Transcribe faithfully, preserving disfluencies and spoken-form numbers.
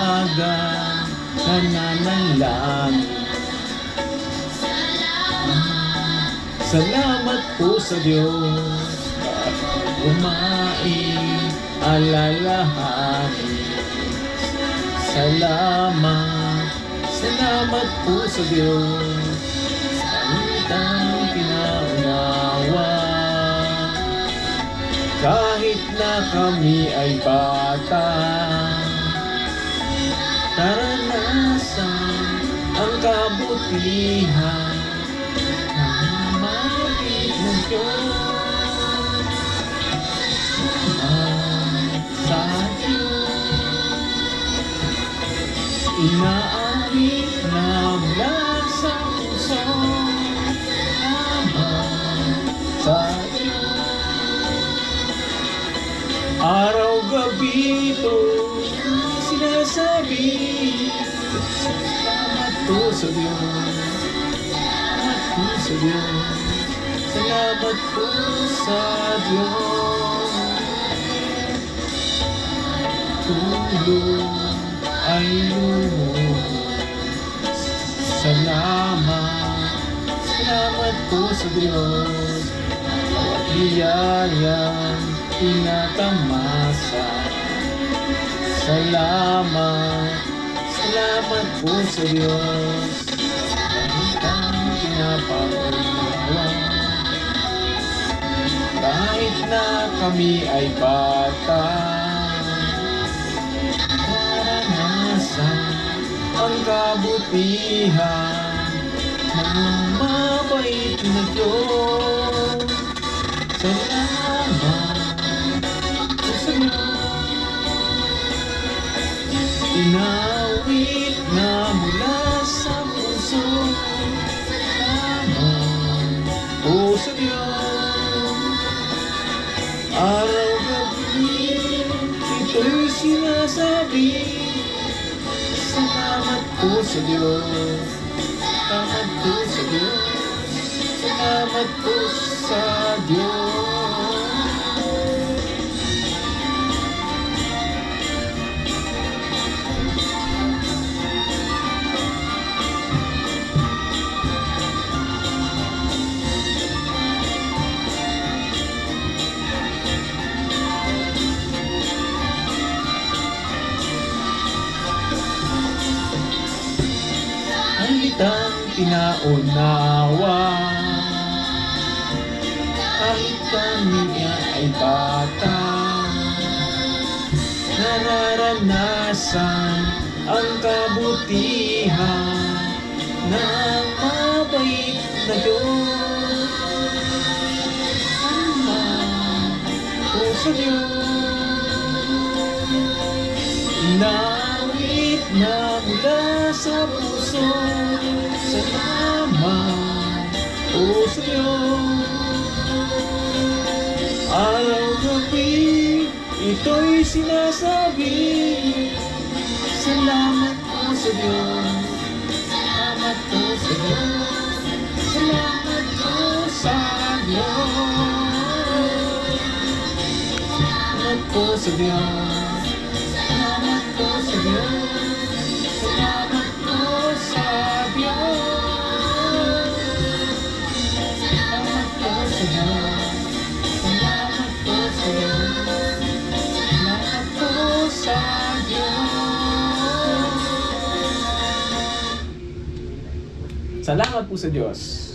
umaga, nananalangin. Salamat po sa Diyos, kumain, alalahanin. Salamat, salamat po sa Diyos, salitang pinaunawa. Kahit na kami ay bata, naranasan ang kabutihan ng mabait ng Diyos. Sa Diyos, inaawit na mula sa puso. Sa araw-gabi ito sinasabi, salamat po sa Diyos, salamat po sa Diyos, salamat po sa Diyos. Tulong ay lumuhod, salamat, salamat po sa Diyos. Biyayang tinatamasa, salamat, salamat po sa Diyos. Salitang pinapaunawa, kahit na kami ay bata, naranasan ang kabutihan ng mabait na Diyos. Salamat po sa Diyos, inawit na mula sa puso. Salamat po sa Diyos, araw-gabi ito'y sinasabi, salamat po sa Diyos, salamat po sa Diyos, salamat po sa Diyos. Salitang pinaunawa, kahit kami ay bata, nararanasan ang kabutihan ng mabait na Diyos. Salamat po sa Diyos, inawit na mula sa puso. Salamat po sa Diyos, araw-gabi ito'y sinasabi, salamat po sa Diyos, salamat po sa Diyos, salamat po sa Diyos, salamat po sa Diyos, salamat po sa Diyos, salamat po sa Diyos, salamat po sa Diyos. Salamat po sa Diyos.